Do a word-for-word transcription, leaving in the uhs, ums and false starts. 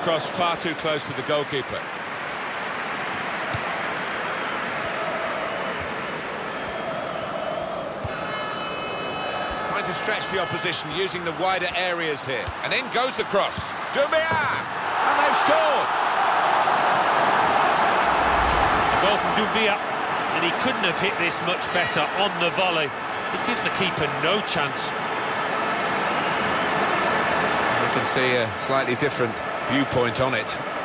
cross far too close to the goalkeeper. Trying to stretch the opposition using the wider areas here. And in goes the cross. Doumbia! And they've scored! A goal from Doumbia, and he couldn't have hit this much better on the volley. It gives the keeper no chance. You can see a slightly different viewpoint on it.